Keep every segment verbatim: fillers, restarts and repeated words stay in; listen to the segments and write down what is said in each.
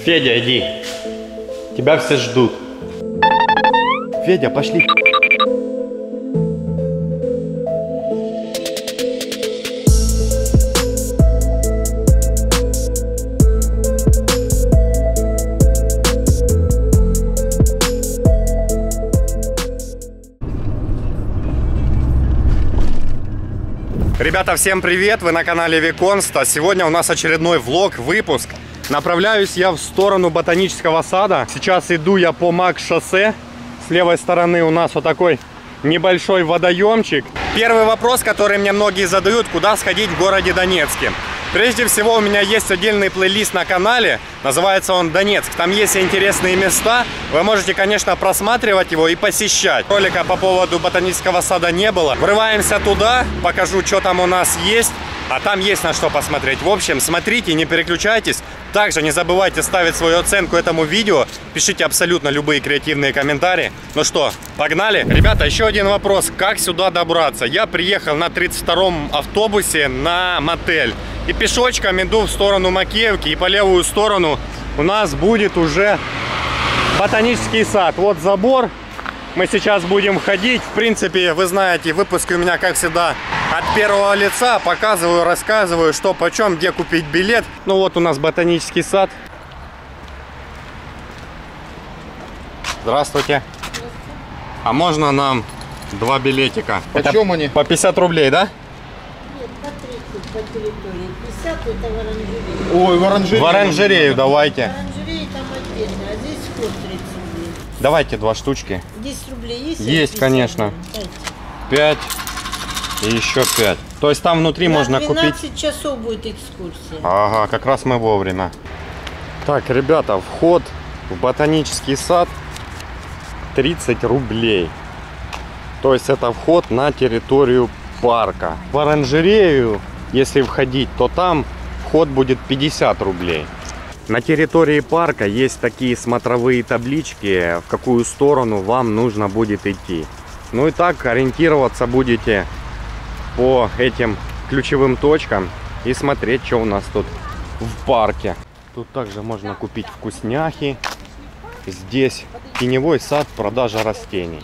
Федя, иди. Тебя все ждут. Федя, пошли. Ребята, всем привет! Вы на канале Виконста. Сегодня у нас очередной влог, выпуск. Направляюсь я в сторону ботанического сада. Сейчас иду я по Макс-шоссе. С левой стороны у нас вот такой небольшой водоемчик. Первый вопрос, который мне многие задают: куда сходить в городе Донецке? Прежде всего, у меня есть отдельный плейлист на канале, называется он «Донецк». Там есть интересные места, вы можете, конечно, просматривать его и посещать. Ролика по поводу ботанического сада не было. Врываемся туда, покажу, что там у нас есть, а там есть на что посмотреть. В общем, смотрите, не переключайтесь. Также не забывайте ставить свою оценку этому видео, пишите абсолютно любые креативные комментарии. Ну что, погнали? Ребята, еще один вопрос: как сюда добраться? Я приехал на тридцать втором автобусе на мотель и пешочком иду в сторону Макеевки, и по левую сторону у нас будет уже ботанический сад. Вот забор, мы сейчас будем ходить. В принципе, вы знаете, выпуски у меня, как всегда, от первого лица. Показываю, рассказываю, что почем, где купить билет. Ну вот у нас ботанический сад. Здравствуйте. А можно нам два билетика? Почем они? По пятьдесят рублей, да? Нет, по тридцать по территории. пятьдесят это в оранжерею. Ой, в оранжерею. В оранжерею давайте. В оранжерее там отдельно, а здесь вход тридцать рублей. Давайте два штучки. десять рублей есть? Есть, конечно. пять и еще пять. То есть там внутри На можно купить. двенадцать часов будет экскурсия. Ага, как раз мы вовремя. Так, ребята, вход в ботанический сад тридцать рублей. То есть это вход на территорию парка. В оранжерею, если входить, то там вход будет пятьдесят рублей. На территории парка есть такие смотровые таблички, в какую сторону вам нужно будет идти. Ну и так ориентироваться будете по этим ключевым точкам и смотреть, что у нас тут в парке. Тут также можно купить вкусняхи. Здесь теневой сад, продажа растений.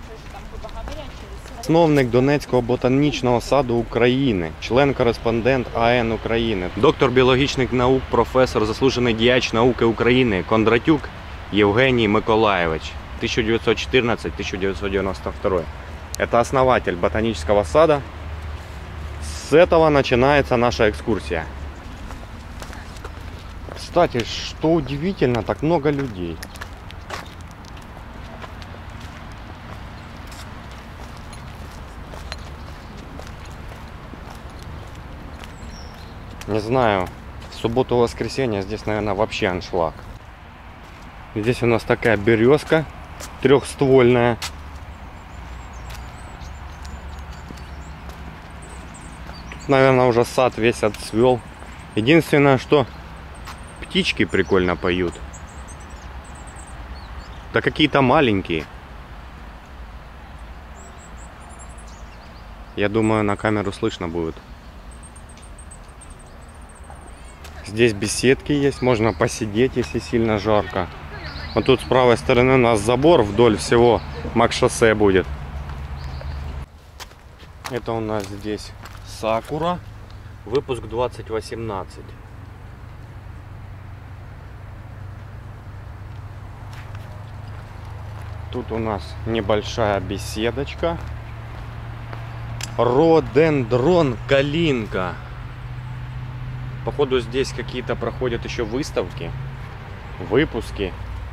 Засновник Донецького ботанічного саду України, член-кореспондент АН України, доктор біологічних наук, професор, заслужений діяч науки України Кондратюк Евгений Миколаевич, тысяча девятьсот четырнадцатый — тысяча девятьсот девяносто второй. Это основатель ботанического сада. С этого начинается наша экскурсия. Кстати, что удивительно, так много людей. Не знаю, в субботу-воскресенье здесь, наверное, вообще аншлаг. Здесь у нас такая березка трехствольная. Тут, наверное, уже сад весь отцвел. Единственное, что птички прикольно поют. Да какие-то маленькие. Я думаю, на камеру слышно будет. Здесь беседки есть, можно посидеть, если сильно жарко. Вот тут с правой стороны у нас забор вдоль всего Макс-шоссе будет. Это у нас здесь Сакура, выпуск двадцать восемнадцать. Тут у нас небольшая беседочка. Родендрон калинка. Походу здесь какие-то проходят еще выставки, выпуски.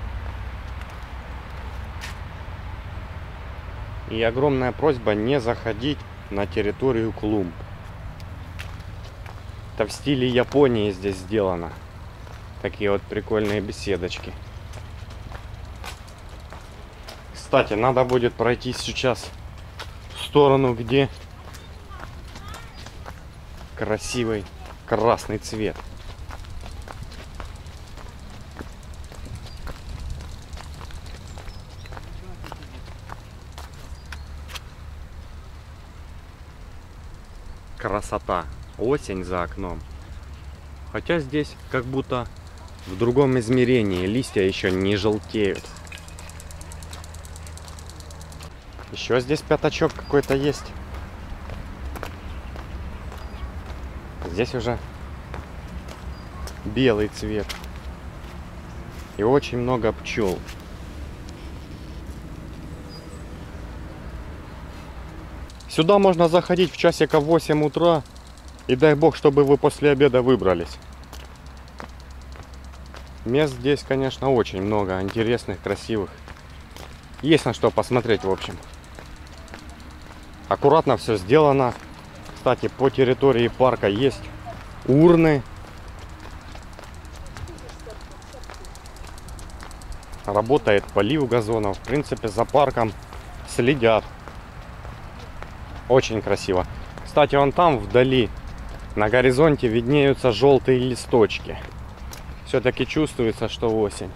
И огромная просьба не заходить на территорию клумб. Это в стиле Японии здесь сделано. Такие вот прикольные беседочки. Кстати, надо будет пройти сейчас в сторону, где красивый красный цвет. Красота. Осень за окном. Хотя здесь как будто в другом измерении. Листья еще не желтеют. Еще здесь пятачок какой-то есть. Здесь уже белый цвет. И очень много пчел. Сюда можно заходить в часика в восемь утра. И дай бог, чтобы вы после обеда выбрались. Мест здесь, конечно, очень много. Интересных, красивых. Есть на что посмотреть, в общем. Аккуратно все сделано. Кстати, по территории парка есть урны. Работает полив газонов. В принципе, за парком следят. Очень красиво. Кстати, вон там вдали на горизонте виднеются желтые листочки. Все-таки чувствуется, что осень.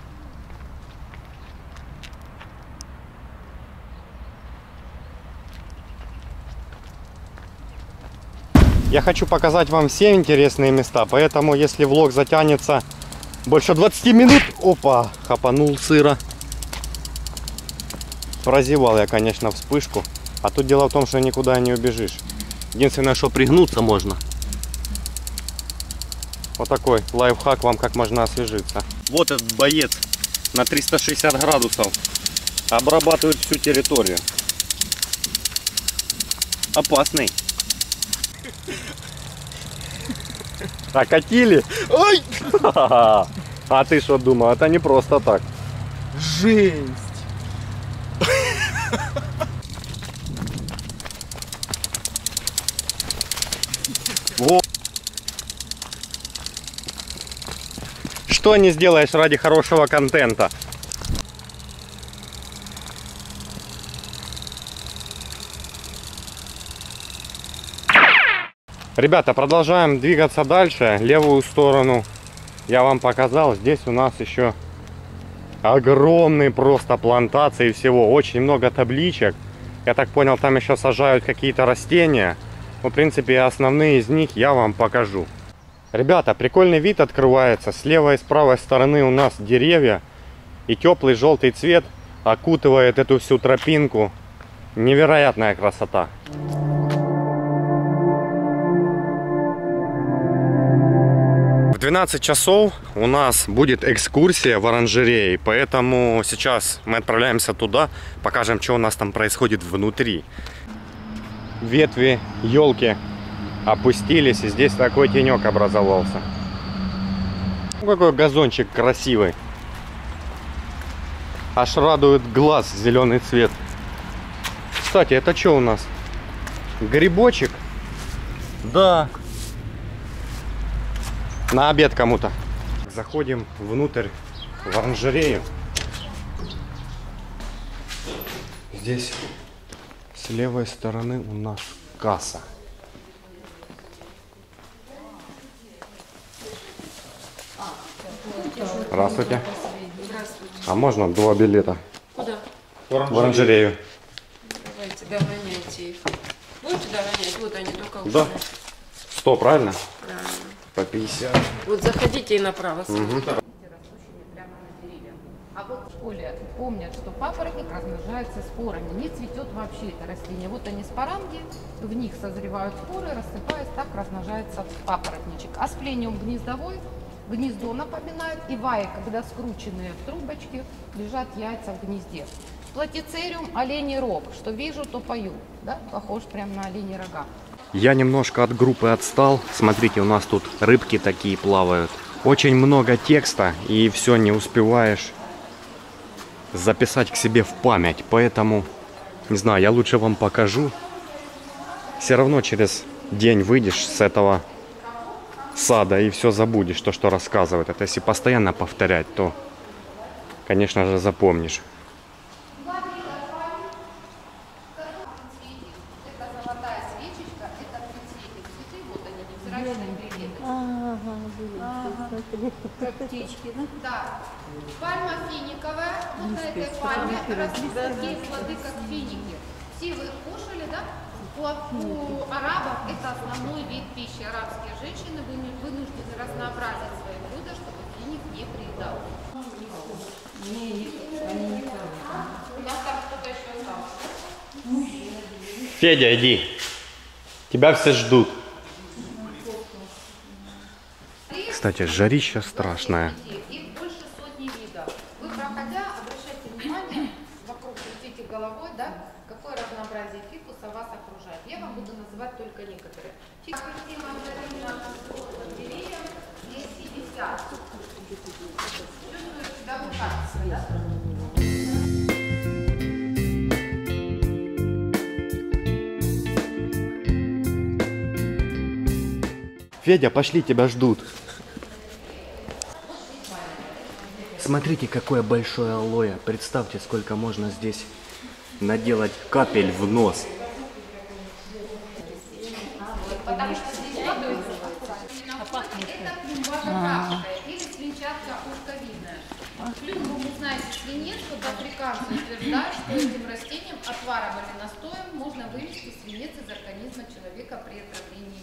Я хочу показать вам все интересные места, поэтому если влог затянется больше двадцати минут... Опа, хапанул сыра. Прозевал я, конечно, вспышку. А тут дело в том, что никуда не убежишь. Единственное, что пригнуться можно. Вот такой лайфхак вам, как можно освежиться. Вот этот боец на триста шестьдесят градусов обрабатывает всю территорию. Опасный. Окатили? Ой! А ты что думал? Это не просто так. Жесть! Вот. Что не сделаешь ради хорошего контента? Ребята, продолжаем двигаться дальше. Левую сторону я вам показал. Здесь у нас еще огромные просто плантации всего. Очень много табличек. Я так понял, там еще сажают какие-то растения. Ну, в принципе, основные из них я вам покажу. Ребята, прикольный вид открывается. С левой и с правой стороны у нас деревья. И теплый желтый цвет окутывает эту всю тропинку. Невероятная красота. В двенадцать часов у нас будет экскурсия в оранжерее. Поэтому сейчас мы отправляемся туда. Покажем, что у нас там происходит внутри. Ветви елки опустились, и здесь такой тенек образовался. Какой газончик красивый. Аж радует глаз зеленый цвет. Кстати, это что у нас? Грибочек? Да. На обед кому-то. Заходим внутрь в оранжерею. Здесь с левой стороны у нас касса. Здравствуйте. Здравствуйте. А можно два билета? Куда? В оранжерею. Давайте, догоняйте их. Будете догонять? Вот они только Да. ушли. сто, правильно? Правильно. По пятьдесят. Вот заходите и направо. Угу. А вот в школе помнят, что папоротник размножается спорами. Не цветет вообще это растение. Вот они споранги, в них созревают споры, рассыпаясь, так размножается папоротничек. Асплениум гнездовой, гнездо напоминает, и ваи, когда скрученные в трубочки, лежат яйца в гнезде. Платицериум оленей рог, что вижу, то пою, да? Похож прям на оленей рога. Я немножко от группы отстал. Смотрите, у нас тут рыбки такие плавают. Очень много текста, и все не успеваешь записать к себе в память. Поэтому, не знаю, я лучше вам покажу. Все равно через день выйдешь с этого сада и все забудешь, то, что рассказывают. Это если постоянно повторять, то, конечно же, запомнишь. Как птички, да? Да. Пальма финиковая. Вот на этой пальме растут такие плоды, как финики. Все вы их кушали, да? У, у арабов это основной вид пищи. Арабские женщины вынуждены разнообразить свои блюда, чтобы денег не приедал. У нас там кто-то еще остался. Федя, иди. Тебя все ждут. Кстати, жарища страшная. Их больше сотни видов. Вы, проходя, обращайте внимание, вокруг крутите головой, да, какое разнообразие фикуса вас окружает. Я вам буду называть только некоторые. Фикус мандарина под деревьям двести пятьдесят. Чувствуете себя вот так, да? Федя, пошли, тебя ждут. Смотрите, какое большое алоэ. Представьте, сколько можно здесь наделать капель в нос. Потому что здесь вода это клюмба или свинчатка ушковидная. Клюмбу вы знаете, свинец, вот африканцы утверждают, что этим растением, отваром или настоем, можно вывести свинец из организма человека при отравлении.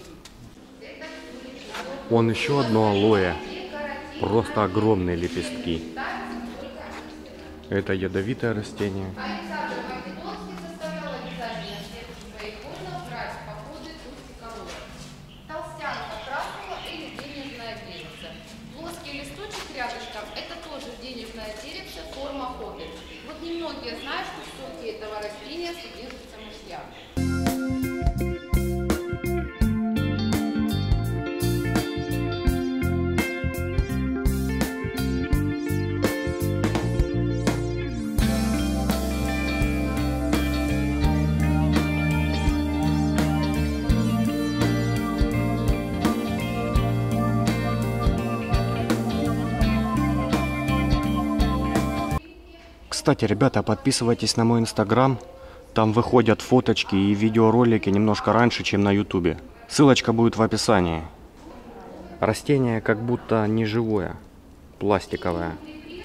Вон еще одно алоэ. Просто огромные лепестки. Это ядовитое растение. Александр Македонский составлял обязательно среди своих воинов брать походы тустиколора. Толстянка красного или денежная деревца. Плоский листочек рядышком – это тоже денежная деревца, форма ходы. Вот немногие знают, что в соке этого растения содержится мышьяк. Кстати, ребята, подписывайтесь на мой инстаграм. Там выходят фоточки и видеоролики немножко раньше, чем на ютубе. Ссылочка будет в описании. Растение как будто не живое, пластиковое.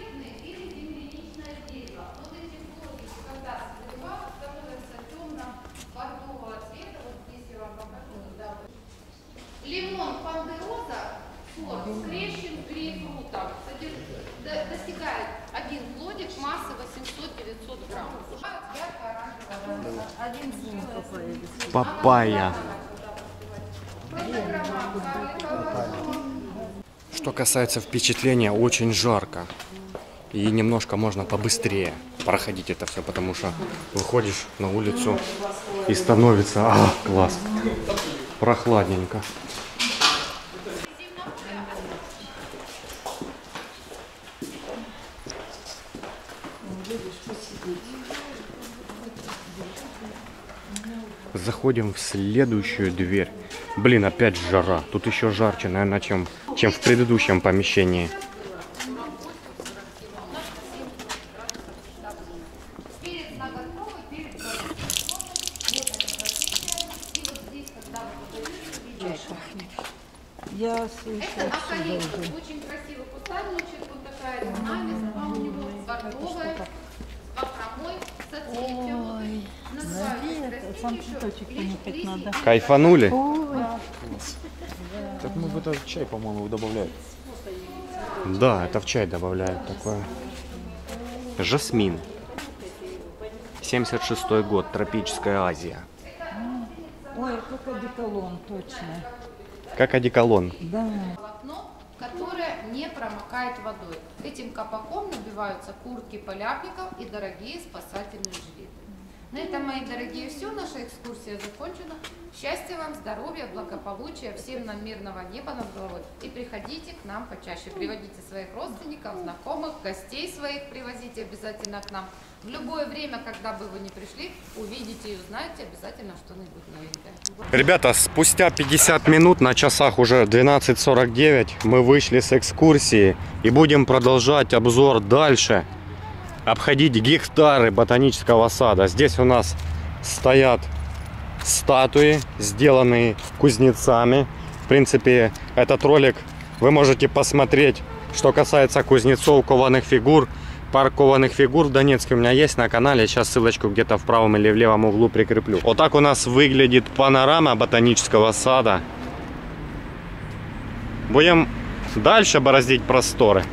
Лимон пандероза, сорт скрещен грейпфрутом, достигает один плодик массы восемьсот-девятьсот грамм. Папайя. Что касается впечатления, очень жарко. И немножко можно побыстрее проходить это все, потому что выходишь на улицу и становится, а, класс, прохладненько. Заходим в следующую дверь. Блин, опять жара. Тут еще жарче, наверное, чем, чем в предыдущем помещении. Я слышу. Это акариус, очень красивый кустарничек, вот такая навеска у него, бордовая, с бахромой, с соцветием. Сам цветочек понюхать надо. Кайфанули? Так мы в этот чай, по-моему, добавляем. Да, это в чай добавляют такое. Жасмин. семьдесят шестой год, тропическая Азия. Ой, как одеколон, точно. Как одеколон. Да. Волокно, которое не промокает водой. Этим капаком набиваются куртки полярников и дорогие спасательные жилеты. На этом, мои дорогие, все. Наша экскурсия закончена. Счастья вам, здоровья, благополучия, всем нам мирного неба над головой. И приходите к нам почаще. Приводите своих родственников, знакомых, гостей своих привозите обязательно к нам. В любое время, когда бы вы ни пришли, увидите и узнаете обязательно что-нибудь новенькое. Ребята, спустя пятьдесят минут, на часах уже двенадцать сорок девять, мы вышли с экскурсии и будем продолжать обзор дальше. Обходить гектары ботанического сада. Здесь у нас стоят статуи, сделанные кузнецами. В принципе, этот ролик вы можете посмотреть, что касается кузнецов, кованых фигур. Пар кованых фигур в Донецке у меня есть на канале. Сейчас ссылочку где-то в правом или в левом углу прикреплю. Вот так у нас выглядит панорама ботанического сада. Будем дальше бороздить просторы.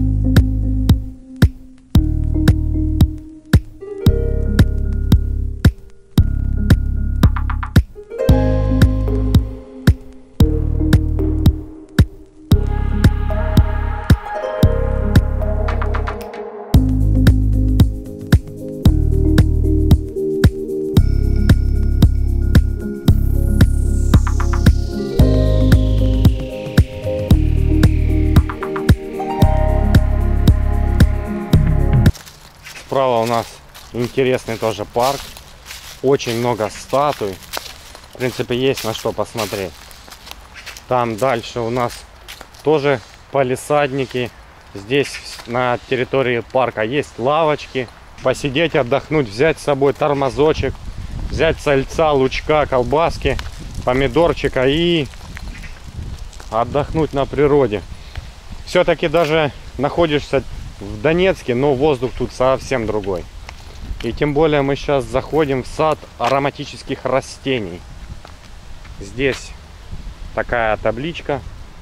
Справа у нас интересный тоже парк. Очень много статуй. В принципе, есть на что посмотреть. Там дальше у нас тоже палисадники. Здесь на территории парка есть лавочки. Посидеть, отдохнуть, взять с собой тормозочек, взять сальца, лучка, колбаски, помидорчика и отдохнуть на природе. Все-таки даже находишься в Донецке, но воздух тут совсем другой. И тем более мы сейчас заходим в сад ароматических растений. Здесь такая табличка.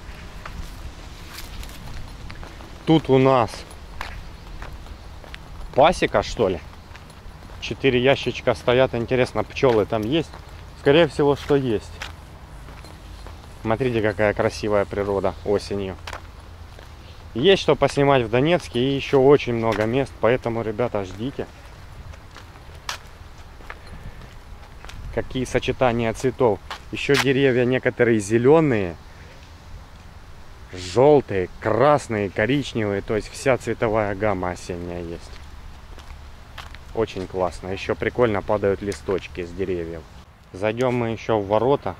Тут у нас пасека, что ли. Четыре ящичка стоят. Интересно, пчелы там есть? Скорее всего, что есть. Смотрите, какая красивая природа осенью. Есть что поснимать в Донецке и еще очень много мест, поэтому, ребята, ждите. Какие сочетания цветов. Еще деревья некоторые зеленые, желтые, красные, коричневые. То есть вся цветовая гамма осенняя есть. Очень классно. Еще прикольно падают листочки с деревьев. Зайдем мы еще в ворота.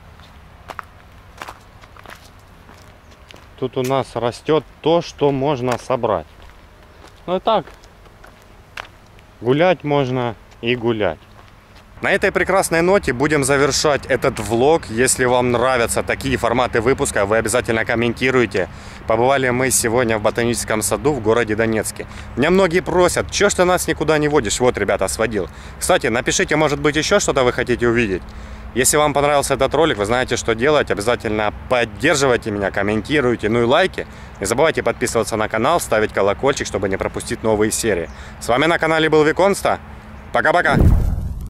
Тут у нас растет то, что можно собрать. Ну и так, гулять можно и гулять. На этой прекрасной ноте будем завершать этот влог. Если вам нравятся такие форматы выпуска, вы обязательно комментируйте. Побывали мы сегодня в ботаническом саду в городе Донецке. Меня многие просят, чё ж ты нас никуда не водишь? Вот, ребята, сводил. Кстати, напишите, может быть, еще что-то вы хотите увидеть. Если вам понравился этот ролик, вы знаете, что делать. Обязательно поддерживайте меня, комментируйте, ну и лайки. Не забывайте подписываться на канал, ставить колокольчик, чтобы не пропустить новые серии. С вами на канале был Виконста. Пока-пока.